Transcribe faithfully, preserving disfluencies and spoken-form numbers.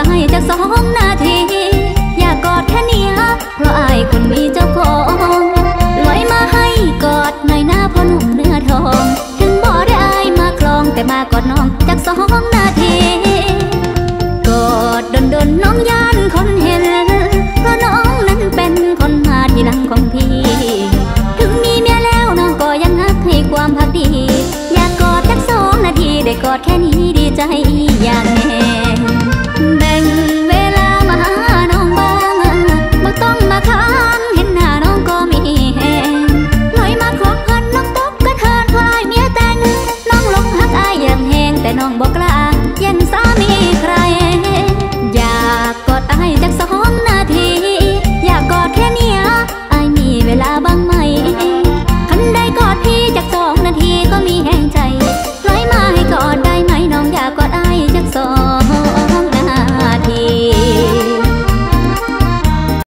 ให้จากสองนาทีอยากกอดแค่นี้เพราะอายคนมีเจ้าของลอยมาให้กอดหน่อยหน้าพ่อหนุ่มเนื้อทองถึงบ่ได้อายมาคลองแต่มากอดน้องจากสองนาทีกอดดนดนน้องย่านคนเห็นเพราะน้องนั้นเป็นคนมาทีหลังของพี่ถึงมีเมียแล้วน้องก็ยังฮักให้ความพักดีอยากกอดจากสองนาทีได้กอดแค่นี้ดีใจอย่างแน่แบ่งเวลามาหาน้องบ้างบ่ต้องมาค้างเห็นหน้าน้องก็มีแหงลอยมาขอเพิ่นน้องตกกระเทินคลายเมียแต่งน้องหลงฮักอายอย่างแหงแต่น้องบอกกล้าแย่งสามี